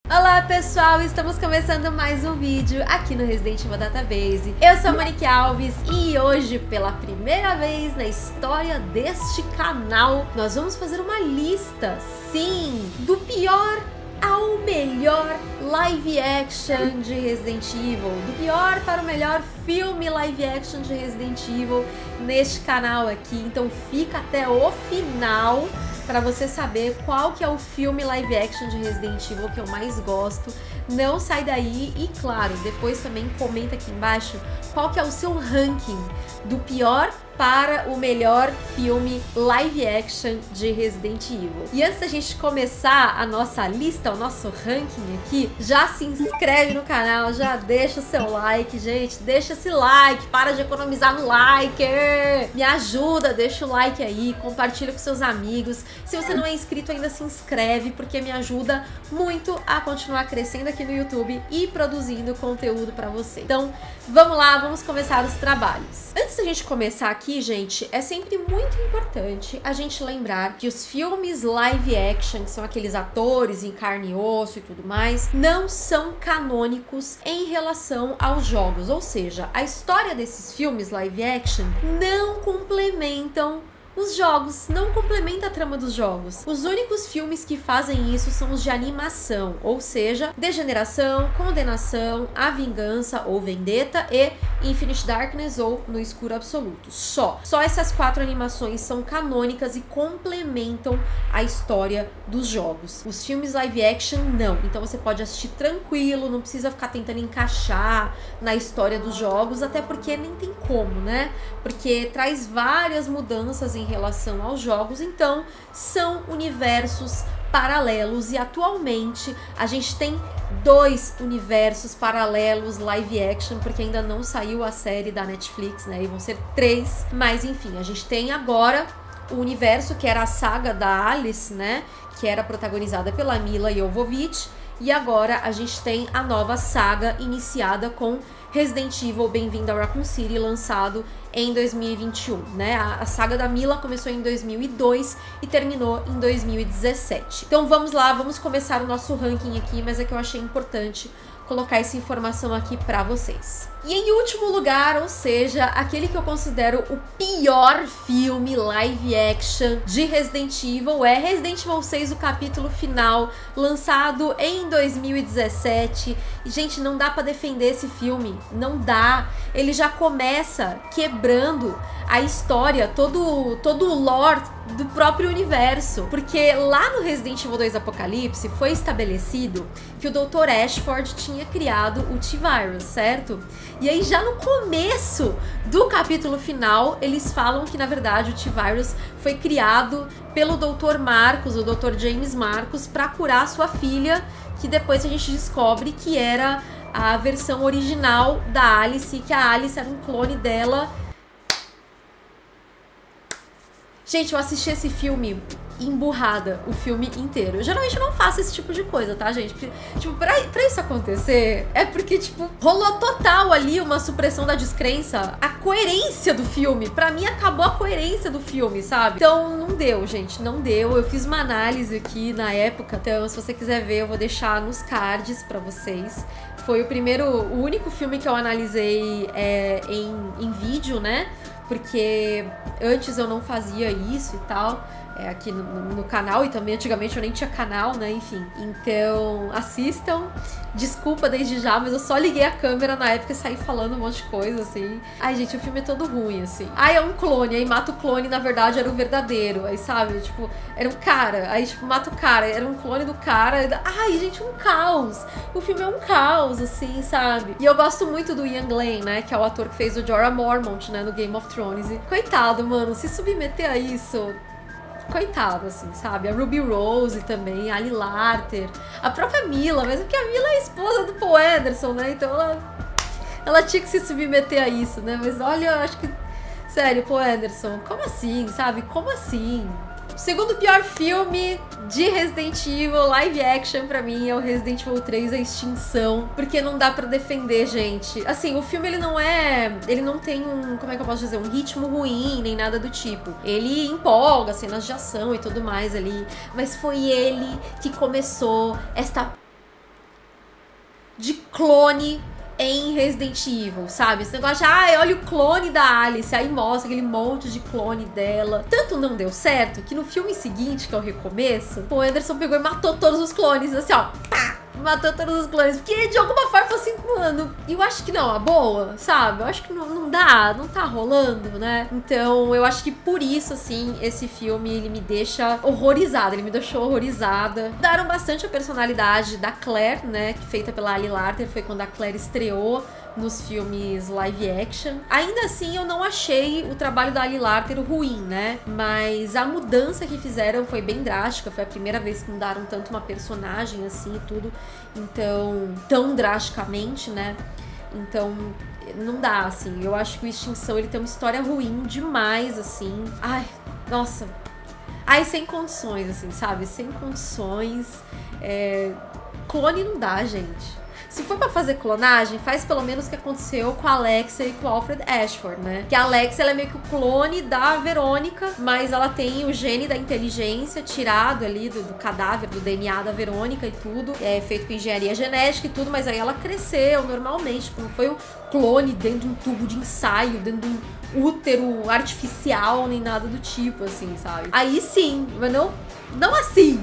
Olá pessoal, estamos começando mais um vídeo aqui no Resident Evil Database. Eu sou a Monique Alves e hoje, pela primeira vez na história deste canal, nós vamos fazer uma lista, sim, do pior ao melhor live action de Resident Evil, do pior para o melhor filme live action de Resident Evil neste canal aqui. Então fica até o final para você saber qual que é o filme live action de Resident Evil que eu mais gosto. Não sai daí e, claro, depois também comenta aqui embaixo qual que é o seu ranking do pior para o melhor filme live action de Resident Evil. E antes da gente começar a nossa lista, o nosso ranking aqui, já se inscreve no canal, já deixa o seu like, gente, deixa esse like, para de economizar no like, me ajuda, deixa o like aí, compartilha com seus amigos. Se você não é inscrito ainda, se inscreve, porque me ajuda muito a continuar crescendo aqui no YouTube e produzindo conteúdo pra você. Então, vamos lá, vamos começar os trabalhos. Antes da gente começar aqui, gente, é sempre muito importante a gente lembrar que os filmes live action, que são aqueles atores em carne e osso e tudo mais, não são canônicos em relação aos jogos. Ou seja, a história desses filmes live action não complementam os jogos, não complementa a trama dos jogos. Os únicos filmes que fazem isso são os de animação, ou seja, Degeneração, Condenação, A Vingança ou Vendetta e Infinite Darkness ou No Escuro Absoluto. Só essas 4 animações são canônicas e complementam a história dos jogos. Os filmes live action não, então você pode assistir tranquilo, não precisa ficar tentando encaixar na história dos jogos, até porque nem tem como, né? Porque traz várias mudanças em relação aos jogos, então são universos paralelos e atualmente a gente tem 2 universos paralelos live action, porque ainda não saiu a série da Netflix, né? E vão ser 3, mas enfim, a gente tem agora o universo que era a saga da Alice, né? Que era protagonizada pela Milla Jovovich, e agora a gente tem a nova saga iniciada com Resident Evil Bem-vindo a Raccoon City, lançado em 2021, né? A saga da Milla começou em 2002 e terminou em 2017. Então vamos lá, vamos começar o nosso ranking aqui, mas é que eu achei importante colocar essa informação aqui pra vocês. E em último lugar, ou seja, aquele que eu considero o pior filme live action de Resident Evil é Resident Evil 6, o capítulo final, lançado em 2017. E, gente, não dá pra defender esse filme, não dá. Ele já começa quebrando a história, todo o lore do próprio universo. Porque lá no Resident Evil 2 Apocalipse foi estabelecido que o Dr. Ashford tinha criado o T-Virus, certo? E aí já no começo do capítulo final, eles falam que na verdade o T-Virus foi criado pelo Dr. Marcos, o Dr. James Marcos, para curar sua filha, que depois a gente descobre que era a versão original da Alice, que a Alice era um clone dela. Gente, eu assisti esse filme emburrada o filme inteiro. Eu geralmente não faço esse tipo de coisa, tá, gente? Porque, tipo, pra isso acontecer, é porque, tipo, rolou total ali uma supressão da descrença. A coerência do filme, pra mim, acabou a coerência do filme, sabe? Então, não deu, gente, não deu. Eu fiz uma análise aqui na época, então, se você quiser ver, eu vou deixar nos cards pra vocês. Foi o único filme que eu analisei em vídeo, né? Porque antes eu não fazia isso e tal, aqui no canal, e também antigamente eu nem tinha canal, né, enfim. Então, assistam. Desculpa desde já, mas eu só liguei a câmera na época e saí falando um monte de coisa, assim. Ai, gente, o filme é todo ruim, assim. Ai, é um clone, aí mata o clone, na verdade era o verdadeiro, aí, sabe, tipo, era um cara, aí, tipo, mata o cara, era um clone do cara. Ai, gente, um caos. O filme é um caos, assim, sabe? E eu gosto muito do Ian Glen, né, que é o ator que fez o Jorah Mormont, né, no Game of Thrones. E, coitado, mano, se submeter a isso, coitado, assim, sabe? A Ruby Rose também, a Ali Larter, a própria Milla, mesmo que a Milla é a esposa do Paul Anderson, né? Então ela tinha que se submeter a isso, né? Mas olha, eu acho que, sério, Paul Anderson, como assim, sabe? Como assim? O segundo pior filme de Resident Evil live action pra mim é o Resident Evil 3 A Extinção, porque não dá pra defender, gente. Assim, o filme ele não tem um, como é que eu posso dizer, um ritmo ruim, nem nada do tipo. Ele empolga, cenas de ação e tudo mais ali, mas foi ele que começou esta de clone em Resident Evil, sabe? Esse negócio de, olha o clone da Alice, aí mostra aquele monte de clone dela. Tanto não deu certo, que no filme seguinte, que é o Recomeço, o Anderson pegou e matou todos os clones, assim, ó, pá! Matou todos os clones, porque de alguma forma falou assim, mano, eu acho que não, a boa, sabe? Eu acho que não dá, não tá rolando, né? Então, eu acho que por isso, assim, esse filme, ele me deixa horrorizada, ele me deixou horrorizada. Mudaram bastante a personalidade da Claire, né, feita pela Ali Larter, foi quando a Claire estreou nos filmes live action. Ainda assim, eu não achei o trabalho da Ali Larter ruim, né? Mas a mudança que fizeram foi bem drástica. Foi a primeira vez que mudaram tanto uma personagem assim e tudo. Então, tão drasticamente, né? Então, não dá, assim. Eu acho que o Extinção, ele tem uma história ruim demais, assim. Ai, nossa. Ai, sem condições, assim, sabe? Sem condições. Clone não dá, gente. Se for pra fazer clonagem, faz pelo menos o que aconteceu com a Alexia e com o Alfred Ashford, né? Que a Alexia, ela é meio que o clone da Verônica, mas ela tem o gene da inteligência tirado ali do cadáver, do DNA da Verônica e tudo. É feito com engenharia genética e tudo, mas aí ela cresceu normalmente. Tipo, não foi um clone dentro de um tubo de ensaio, dentro de um útero artificial, nem nada do tipo, assim, sabe? Aí sim, mas não assim.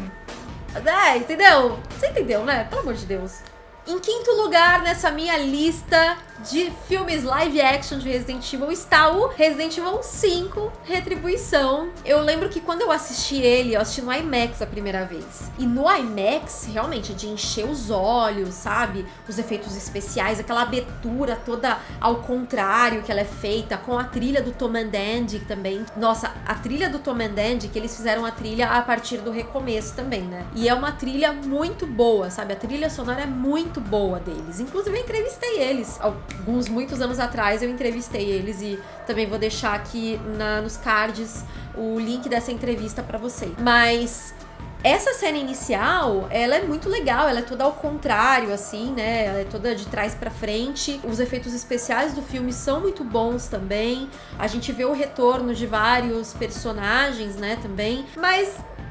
Entendeu? Você entendeu, né? Pelo amor de Deus. Em quinto lugar nessa minha lista de filmes live action de Resident Evil está o Resident Evil 5 Retribuição. Eu lembro que quando eu assisti ele, eu assisti no IMAX a primeira vez. E no IMAX, realmente, de encher os olhos, sabe? Os efeitos especiais, aquela abertura toda ao contrário que ela é feita, com a trilha do Tom and Andy também. Nossa, a trilha do Tom and Andy, que eles fizeram a trilha a partir do Recomeço também, né? E é uma trilha muito boa, sabe? A trilha sonora é muito boa deles. Inclusive, eu entrevistei eles muitos anos atrás, eu entrevistei eles e também vou deixar aqui nos cards o link dessa entrevista pra vocês. Mas essa cena inicial, ela é muito legal, ela é toda ao contrário, assim, né? Ela é toda de trás pra frente. Os efeitos especiais do filme são muito bons também. A gente vê o retorno de vários personagens, né, também. Mas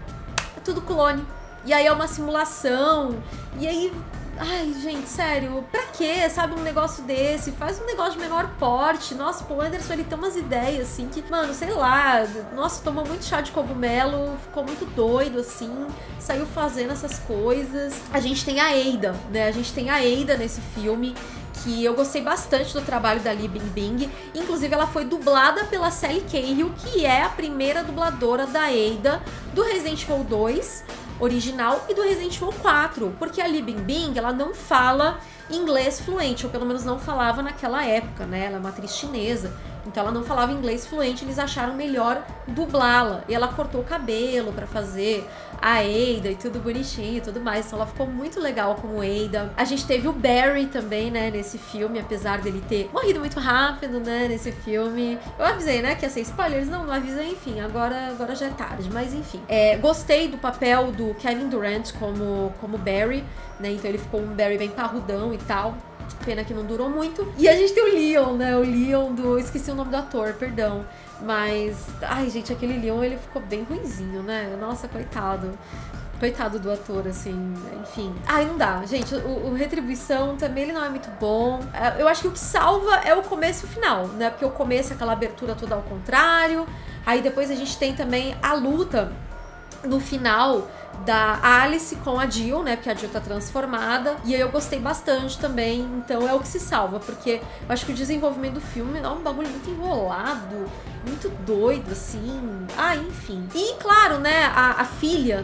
é tudo clone. E aí é uma simulação. E aí... Ai, gente, sério, pra quê, sabe, um negócio desse? Faz um negócio de menor porte. Nossa, o Anderson, ele tem umas ideias, assim, que, mano, sei lá, nossa, tomou muito chá de cogumelo, ficou muito doido, assim, saiu fazendo essas coisas. A gente tem a Ada, né, a gente tem a Ada nesse filme, que eu gostei bastante do trabalho da Li Bingbing. Inclusive, ela foi dublada pela Sally Cahill, que é a primeira dubladora da Ada do Resident Evil 2, original, e do Resident Evil 4, porque a Li Bingbing, ela não fala inglês fluente, ou pelo menos não falava naquela época, né? Ela é uma atriz chinesa, então ela não falava inglês fluente, eles acharam melhor dublá-la, e ela cortou o cabelo pra fazer a Ada e tudo bonitinho e tudo mais, então ela ficou muito legal como Ada. A gente teve o Barry também, né, nesse filme, apesar dele ter morrido muito rápido, né, nesse filme. Eu avisei, né, que ia ser spoilers, não avisei, enfim, agora já é tarde, mas enfim. Gostei do papel do Kevin Durant como Barry, né, então ele ficou um Barry bem parrudão e tal. Pena que não durou muito. E a gente tem o Leon, né? O Leon do... Esqueci o nome do ator, perdão. Mas... Ai, gente, aquele Leon, ele ficou bem ruinzinho, né? Nossa, coitado. Coitado do ator, assim, enfim. Ai, não dá. Gente, o Retribuição também, ele não é muito bom. Eu acho que o que salva é o começo e o final, né? Porque o começo é aquela abertura toda ao contrário. Aí depois a gente tem também a luta no final da Alice com a Jill, né, porque a Jill tá transformada, e aí eu gostei bastante também, então é o que se salva, porque eu acho que o desenvolvimento do filme é um bagulho muito enrolado, muito doido, assim, enfim. E claro, né, a filha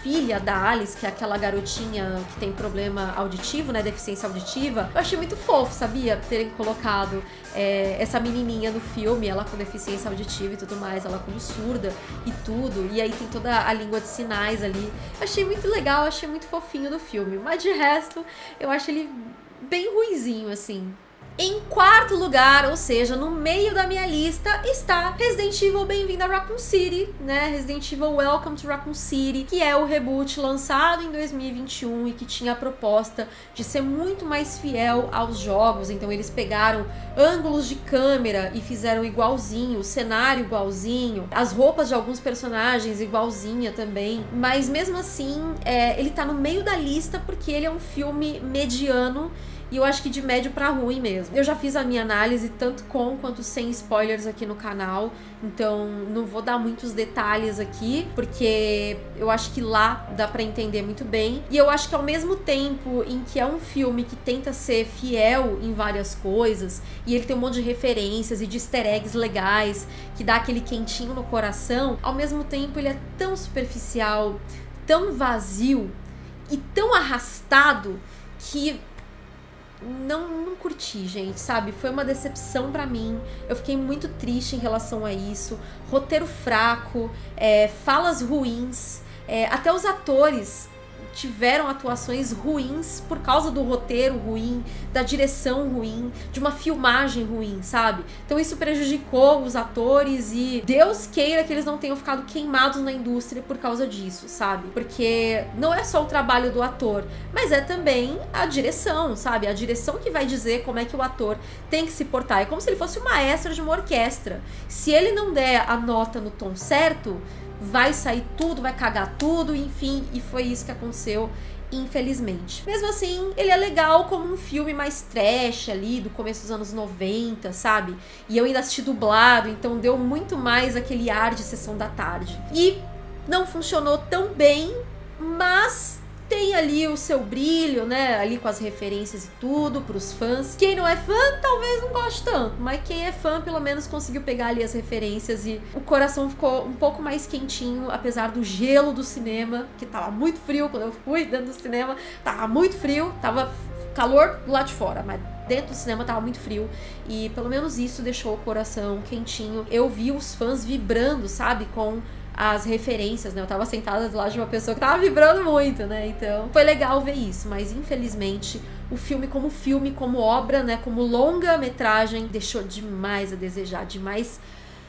da Alice, que é aquela garotinha que tem problema auditivo, né, deficiência auditiva, eu achei muito fofo, sabia, terem colocado essa menininha no filme, ela com deficiência auditiva e tudo mais, ela como surda e tudo, e aí tem toda a língua de sinais ali. Achei muito legal, achei muito fofinho do filme, mas de resto, eu acho ele bem ruinzinho, assim. Em quarto lugar, ou seja, no meio da minha lista, está Resident Evil Bem-vindo a Raccoon City, né? Resident Evil Welcome to Raccoon City, que é o reboot lançado em 2021 e que tinha a proposta de ser muito mais fiel aos jogos. Então eles pegaram ângulos de câmera e fizeram igualzinho, o cenário igualzinho, as roupas de alguns personagens igualzinha também. Mas mesmo assim, ele tá no meio da lista porque ele é um filme mediano e eu acho que de médio pra ruim mesmo. Eu já fiz a minha análise tanto com quanto sem spoilers aqui no canal, então não vou dar muitos detalhes aqui, porque eu acho que lá dá pra entender muito bem. E eu acho que ao mesmo tempo em que é um filme que tenta ser fiel em várias coisas, e ele tem um monte de referências e de easter eggs legais, que dá aquele quentinho no coração, ao mesmo tempo ele é tão superficial, tão vazio e tão arrastado que não curti, gente, sabe? Foi uma decepção pra mim. Eu fiquei muito triste em relação a isso. Roteiro fraco, falas ruins, até os atores tiveram atuações ruins por causa do roteiro ruim, da direção ruim, de uma filmagem ruim, sabe? Então isso prejudicou os atores e Deus queira que eles não tenham ficado queimados na indústria por causa disso, sabe? Porque não é só o trabalho do ator, mas é também a direção, sabe? A direção que vai dizer como é que o ator tem que se portar. É como se ele fosse o maestro de uma orquestra. Se ele não der a nota no tom certo, vai sair tudo, vai cagar tudo, enfim, e foi isso que aconteceu, infelizmente. Mesmo assim, ele é legal como um filme mais trash ali, do começo dos anos 90, sabe? E eu ainda assisti dublado, então deu muito mais aquele ar de sessão da tarde. E não funcionou tão bem, mas tem ali o seu brilho, né, ali com as referências e tudo, pros fãs. Quem não é fã, talvez não goste tanto, mas quem é fã, pelo menos conseguiu pegar ali as referências e o coração ficou um pouco mais quentinho, apesar do gelo do cinema, que tava muito frio quando eu fui dentro do cinema, tava muito frio, tava calor do lado de fora, mas dentro do cinema tava muito frio, e pelo menos isso deixou o coração quentinho. Eu vi os fãs vibrando, sabe, com as referências, né? Eu tava sentada do lado de uma pessoa que tava vibrando muito, né? Então, foi legal ver isso, mas infelizmente o filme, como obra, né? Como longa-metragem, deixou demais a desejar, demais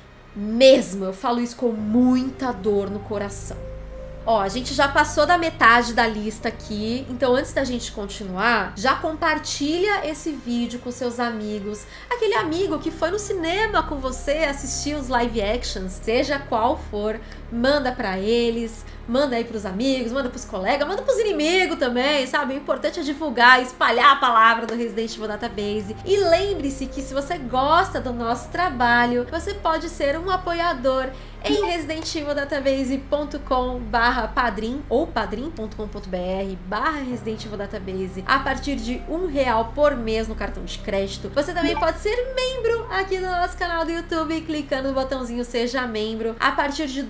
mesmo. Eu falo isso com muita dor no coração. Ó, a gente já passou da metade da lista aqui, então antes da gente continuar, já compartilha esse vídeo com seus amigos, aquele amigo que foi no cinema com você assistir os live actions, seja qual for, manda pra eles, manda aí pros amigos, manda pros colegas, manda pros inimigos também, sabe? O importante é divulgar, espalhar a palavra do Resident Evil Database. E lembre-se que se você gosta do nosso trabalho, você pode ser um apoiador em residentevildatabase.com/padrim ou padrim.com.br/Resident Evil Database a partir de R$1 por mês no cartão de crédito. Você também pode ser membro aqui do nosso canal do YouTube, clicando no botãozinho Seja Membro. A partir de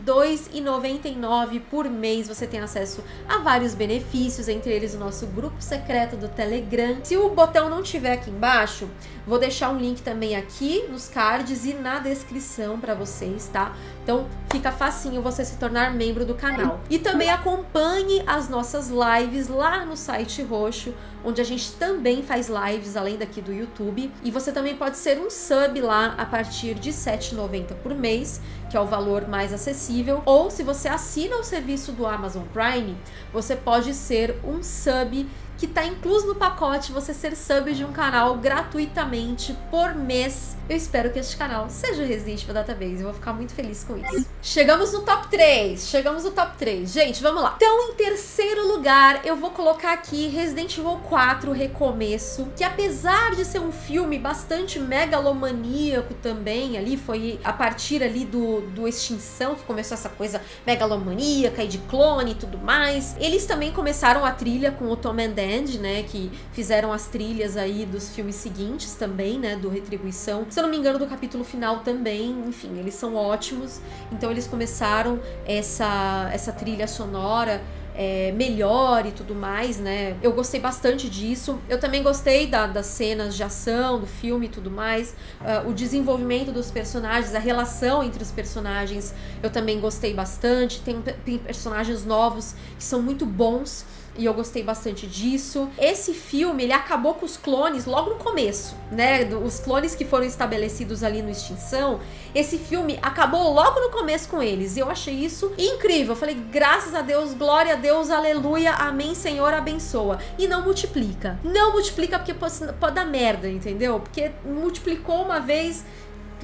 R$2,99 por mês você tem acesso a vários benefícios, entre eles o nosso grupo secreto do Telegram. Se o botão não tiver aqui embaixo, vou deixar um link também aqui nos cards e na descrição para vocês, tá? Então fica facinho você se tornar membro do canal. E também acompanhe as nossas lives lá no site roxo, onde a gente também faz lives além daqui do YouTube. E você também pode ser um sub lá a partir de R$7,90 por mês, que é o valor mais acessível. Ou se você assina o serviço do Amazon Prime, você pode ser um sub que tá incluso no pacote, você ser sub de um canal gratuitamente por mês. Eu espero que este canal seja o Resident Evil Database, eu vou ficar muito feliz com isso. Chegamos no top 3, Gente, vamos lá. Então, em terceiro lugar, eu vou colocar aqui Resident Evil 4 Recomeço, que apesar de ser um filme bastante megalomaníaco também, ali foi a partir ali do Extinção que começou essa coisa megalomaníaca e de clone e tudo mais. Eles também começaram a trilha com o Tom and Dandy, né, que fizeram as trilhas aí dos filmes seguintes também, né, do Retribuição. Se eu não me engano, do capítulo final também, enfim, eles são ótimos. Então eles começaram essa trilha sonora melhor e tudo mais, né? Eu gostei bastante disso. Eu também gostei das cenas de ação, do filme e tudo mais. O desenvolvimento dos personagens, a relação entre os personagens, eu também gostei bastante. Tem personagens novos que são muito bons e eu gostei bastante disso. Esse filme, ele acabou com os clones logo no começo, né? Os clones que foram estabelecidos ali no Extinção, esse filme acabou logo no começo com eles. E eu achei isso incrível. Eu falei, graças a Deus, glória a Deus, aleluia, amém, Senhor, abençoa. E não multiplica. Não multiplica porque pode dar merda, entendeu? Porque multiplicou uma vez,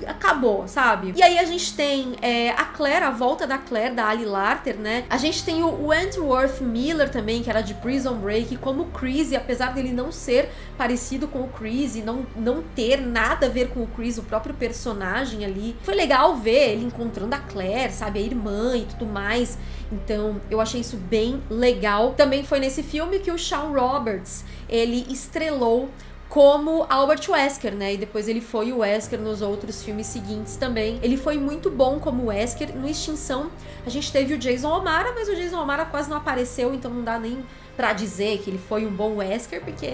acabou, sabe? E aí a gente tem a Claire, a volta da Claire, da Ali Larter, né? A gente tem o Wentworth Miller também, que era de Prison Break, como o Chris, e apesar dele não ser parecido com o Chris e não ter nada a ver com o Chris, o próprio personagem ali, foi legal ver ele encontrando a Claire, sabe? A irmã e tudo mais. Então, eu achei isso bem legal. Também foi nesse filme que o Sean Roberts, ele estrelou como Albert Wesker, né? E depois ele foi o Wesker nos outros filmes seguintes também. Ele foi muito bom como Wesker. No Extinção, a gente teve o Jason O'Mara, mas o Jason O'Mara quase não apareceu, então não dá nem pra dizer que ele foi um bom Wesker, porque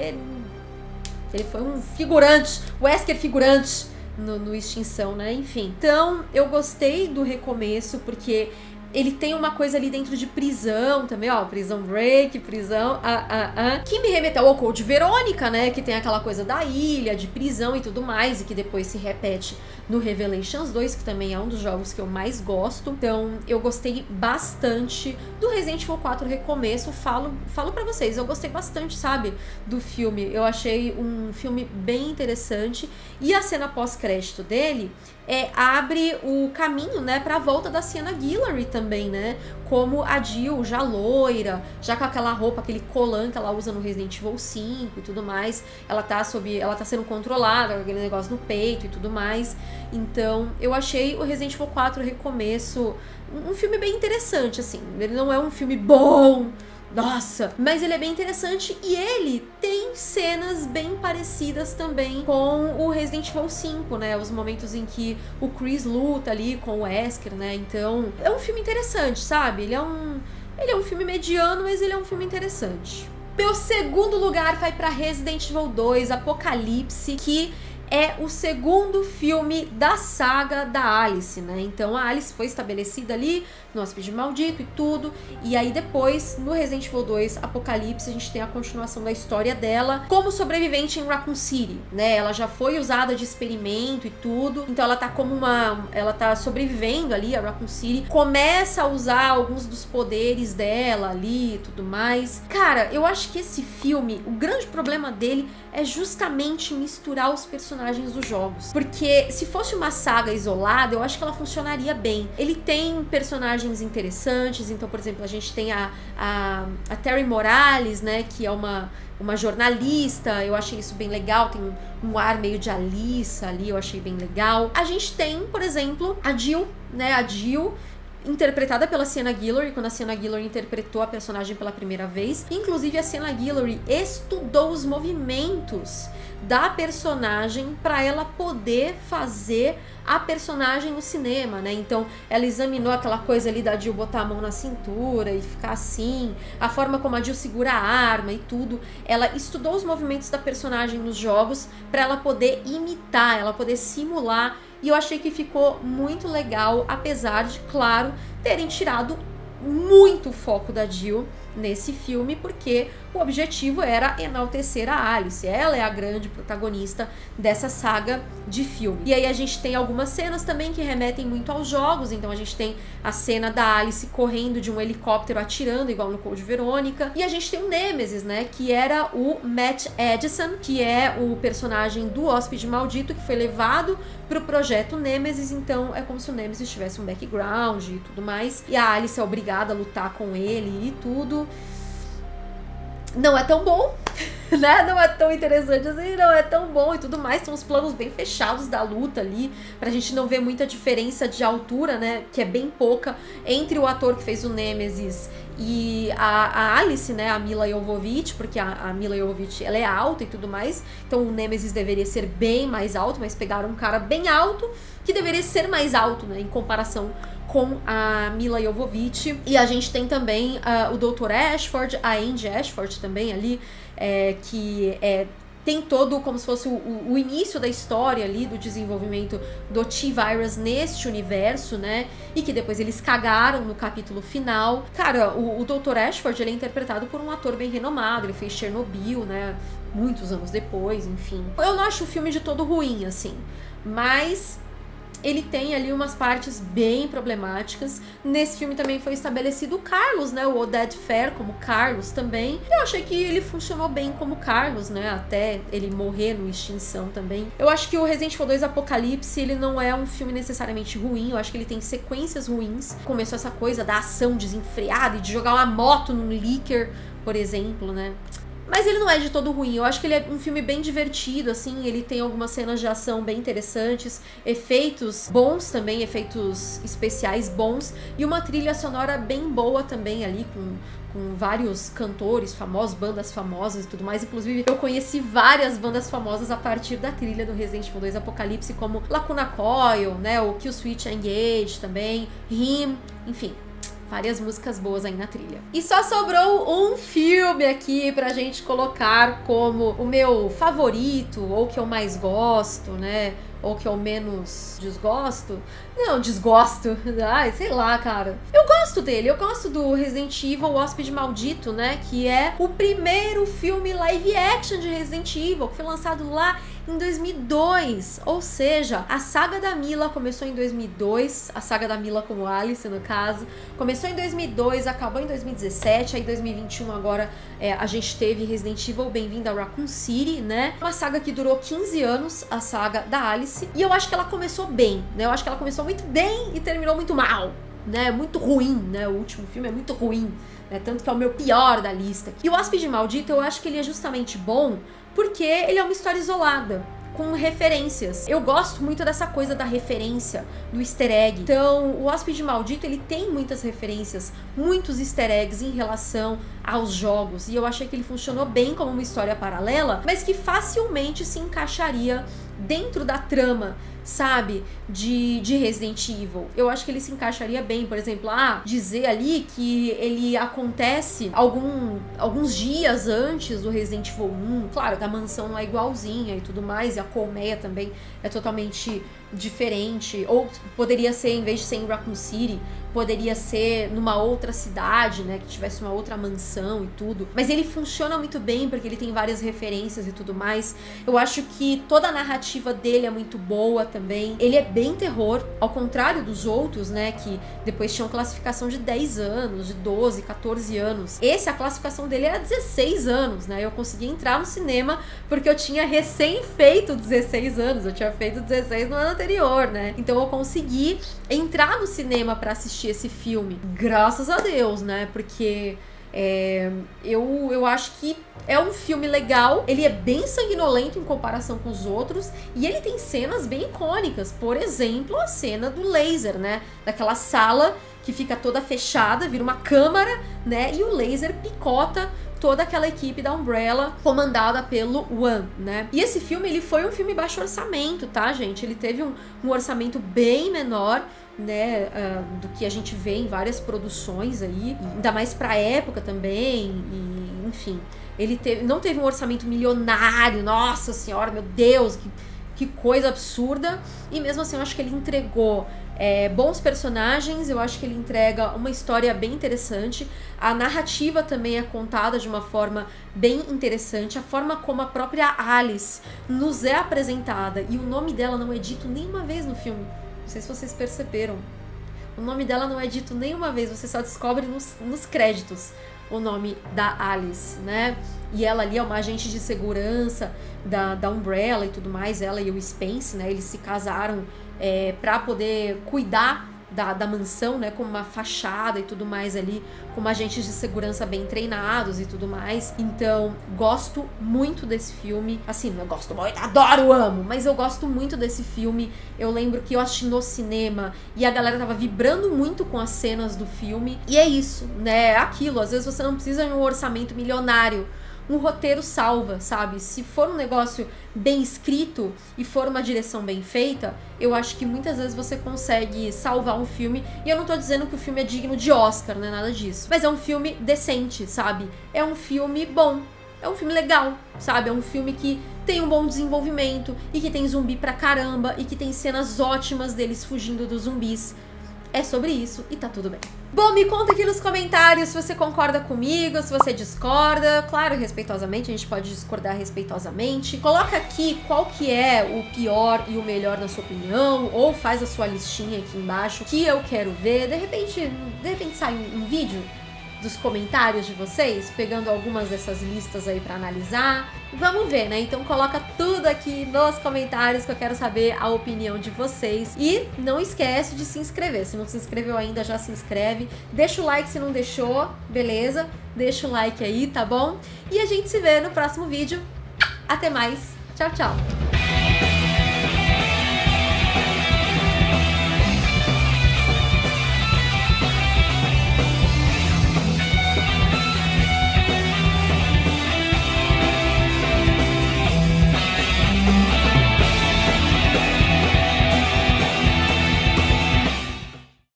ele foi um figurante, Wesker figurante no Extinção, né? Enfim. Então, eu gostei do recomeço, porque ele tem uma coisa ali dentro de prisão também, ó, Prison Break, prisão, que me remeteu ao Code Verônica, né, que tem aquela coisa da ilha, de prisão e tudo mais, e que depois se repete no Revelations 2, que também é um dos jogos que eu mais gosto. Então, eu gostei bastante do Resident Evil 4 Recomeço, falo pra vocês, eu gostei bastante, sabe, do filme. Eu achei um filme bem interessante, e a cena pós-crédito dele abre o caminho, né, pra volta da Sienna Guillory também, né, como a Jill, já loira, já com aquela roupa, aquele colã que ela usa no Resident Evil 5 e tudo mais, ela tá sendo controlada, com aquele negócio no peito e tudo mais. Então, eu achei o Resident Evil 4 Recomeço um filme bem interessante, assim. Ele não é um filme bom, nossa, mas ele é bem interessante, e ele tem cenas bem parecidas também com o Resident Evil 5, né? Os momentos em que o Chris luta ali com o Wesker, né? Então, é um filme interessante, sabe? Ele é um filme mediano, mas ele é um filme interessante. Meu segundo lugar vai pra Resident Evil 2 Apocalipse, que é o segundo filme da saga da Alice, né? Então a Alice foi estabelecida ali no Hóspede Maldito e tudo, e aí depois, no Resident Evil 2 Apocalipse, a gente tem a continuação da história dela como sobrevivente em Raccoon City, né? Ela já foi usada de experimento e tudo, então ela tá ela tá sobrevivendo ali a Raccoon City, começa a usar alguns dos poderes dela ali e tudo mais. Cara, eu acho que esse filme, o grande problema dele é justamente misturar os personagens dos jogos, porque se fosse uma saga isolada, eu acho que ela funcionaria bem. Ele tem personagens interessantes, então, por exemplo, a gente tem a Terry Morales, né, que é uma jornalista, eu achei isso bem legal, tem um ar meio de Alissa ali, eu achei bem legal. A gente tem, por exemplo, a Jill, né, interpretada pela Sienna Guillory, quando a Sienna Guillory interpretou a personagem pela primeira vez. Inclusive, a Sienna Guillory estudou os movimentos da personagem para ela poder fazer a personagem no cinema, né? Então, ela examinou aquela coisa ali da Jill botar a mão na cintura e ficar assim, a forma como a Jill segura a arma e tudo. Ela estudou os movimentos da personagem nos jogos para ela poder imitar, ela poder simular. E eu achei que ficou muito legal, apesar de, claro, terem tirado muito o foco da Jill nesse filme, porque o objetivo era enaltecer a Alice. Ela é a grande protagonista dessa saga de filme. E aí a gente tem algumas cenas também que remetem muito aos jogos. Então a gente tem a cena da Alice correndo de um helicóptero atirando, igual no Code Verônica. E a gente tem o Nemesis, né, que era o Matt Edison, que é o personagem do Hóspede Maldito, que foi levado pro projeto Nemesis. Então é como se o Nemesis tivesse um background e tudo mais. E a Alice é obrigada a lutar com ele e tudo. Não é tão bom, né? Não é tão interessante assim, não é tão bom e tudo mais. São os planos bem fechados da luta ali, pra gente não ver muita diferença de altura, né? Que é bem pouca entre o ator que fez o Nemesis e a Alice, né? A Milla Jovovich, porque a Milla Jovovich, ela é alta e tudo mais. Então o Nemesis deveria ser bem mais alto, mas pegaram um cara bem alto que deveria ser mais alto, né? Em comparação com a Milla Jovovich. E a gente tem também o Dr. Ashford, a Angie Ashford também ali, que tem todo como se fosse o início da história ali, do desenvolvimento do T-Virus neste universo, né? E que depois eles cagaram no capítulo final. Cara, o Dr. Ashford, ele é interpretado por um ator bem renomado, ele fez Chernobyl, né? Muitos anos depois, enfim. Eu não acho o filme de todo ruim, assim, mas ele tem ali umas partes bem problemáticas. Nesse filme também foi estabelecido o Carlos, né? O Oded Fehr como Carlos também. Eu achei que ele funcionou bem como Carlos, né? Até ele morrer no Extinção também. Eu acho que o Resident Evil 2 Apocalipse, ele não é um filme necessariamente ruim. Eu acho que ele tem sequências ruins. Começou essa coisa da ação desenfreada e de jogar uma moto num leaker, por exemplo, né? Mas ele não é de todo ruim. Eu acho que ele é um filme bem divertido, assim. Ele tem algumas cenas de ação bem interessantes, efeitos bons também, efeitos especiais bons, e uma trilha sonora bem boa também ali, com vários cantores famosos, bandas famosas e tudo mais. Inclusive, eu conheci várias bandas famosas a partir da trilha do Resident Evil 2 Apocalipse, como Lacuna Coil, né, o Killswitch Engage também, Him, enfim. Várias músicas boas aí na trilha. E só sobrou um filme aqui pra gente colocar como o meu favorito, ou que eu mais gosto, né? Ou que eu menos desgosto. Não, desgosto. Ai, sei lá, cara. Eu gosto dele. Eu gosto do Resident Evil, o Hóspede Maldito, né? Que é o primeiro filme live action de Resident Evil, que foi lançado lá em 2002. Ou seja, a saga da Mila começou em 2002. A saga da Mila como Alice, no caso. Começou em 2002, acabou em 2017. Aí, em 2021, agora, a gente teve Resident Evil Bem-vindo a Raccoon City, né? Uma saga que durou 15 anos, a saga da Alice. E eu acho que ela começou bem, né? Eu acho que ela começou muito bem e terminou muito mal, né? Muito ruim, né? O último filme é muito ruim, né? Tanto que é o meu pior da lista. E o Hóspede Maldito, eu acho que ele é justamente bom porque ele é uma história isolada, com referências. Eu gosto muito dessa coisa da referência, do easter egg. Então, o Hóspede Maldito, ele tem muitas referências, muitos easter eggs em relação aos jogos. E eu achei que ele funcionou bem como uma história paralela, mas que facilmente se encaixaria dentro da trama, sabe, de Resident Evil. Eu acho que ele se encaixaria bem, por exemplo, dizer ali que ele acontece alguns dias antes do Resident Evil 1. Claro que a mansão não é igualzinha e tudo mais, e a colmeia também é totalmente diferente. Ou poderia ser, em vez de ser em Raccoon City, poderia ser numa outra cidade, né, que tivesse uma outra mansão e tudo. Mas ele funciona muito bem porque ele tem várias referências e tudo mais. Eu acho que toda a narrativa dele é muito boa também. Ele é bem terror, ao contrário dos outros, né, que depois tinham classificação de 10 anos, de 12, 14 anos. A classificação dele era 16 anos, né? Eu consegui entrar no cinema porque eu tinha recém feito 16 anos. Eu tinha feito 16 no ano anterior, né? Então eu consegui entrar no cinema pra assistir esse filme. Graças a Deus, né? Porque eu acho que é um filme legal. Ele é bem sanguinolento em comparação com os outros. E ele tem cenas bem icônicas. Por exemplo, a cena do laser, né? Daquela sala que fica toda fechada, vira uma câmara, né? E o laser picota toda aquela equipe da Umbrella, comandada pelo One, né? E esse filme, ele foi um filme baixo orçamento, tá, gente? Ele teve um orçamento bem menor, né, do que a gente vê em várias produções aí, ainda mais pra época também, e, enfim. Ele não teve um orçamento milionário, nossa senhora, meu Deus, que coisa absurda. E mesmo assim, eu acho que ele entregou bons personagens, eu acho que ele entrega uma história bem interessante. A narrativa também é contada de uma forma bem interessante. A forma como a própria Alice nos é apresentada, e o nome dela não é dito nenhuma vez no filme. Não sei se vocês perceberam. O nome dela não é dito nenhuma vez, você só descobre nos créditos o nome da Alice, né? E ela ali é uma agente de segurança da Umbrella e tudo mais, ela e o Spence, né? Eles se casaram pra poder cuidar da mansão, né, como uma fachada e tudo mais ali, como agentes de segurança bem treinados e tudo mais. Então, gosto muito desse filme. Assim, eu gosto muito, adoro, amo, mas eu gosto muito desse filme. Eu lembro que eu assisti no cinema e a galera tava vibrando muito com as cenas do filme. E é isso, né, é aquilo. Às vezes você não precisa de um orçamento milionário. Um roteiro salva, sabe? Se for um negócio bem escrito e for uma direção bem feita, eu acho que muitas vezes você consegue salvar um filme. E eu não tô dizendo que o filme é digno de Oscar, não é nada disso. Mas é um filme decente, sabe? É um filme bom. É um filme legal, sabe? É um filme que tem um bom desenvolvimento e que tem zumbi pra caramba e que tem cenas ótimas deles fugindo dos zumbis. É sobre isso e tá tudo bem. Bom, me conta aqui nos comentários se você concorda comigo, se você discorda. Claro, respeitosamente, a gente pode discordar respeitosamente. Coloca aqui qual que é o pior e o melhor na sua opinião, ou faz a sua listinha aqui embaixo que eu quero ver. De repente sai um vídeo dos comentários de vocês, pegando algumas dessas listas aí pra analisar. Vamos ver, né? Então coloca tudo aqui nos comentários que eu quero saber a opinião de vocês. E não esquece de se inscrever. Se não se inscreveu ainda, já se inscreve. Deixa o like se não deixou, beleza? Deixa o like aí, tá bom? E a gente se vê no próximo vídeo. Até mais. Tchau, tchau.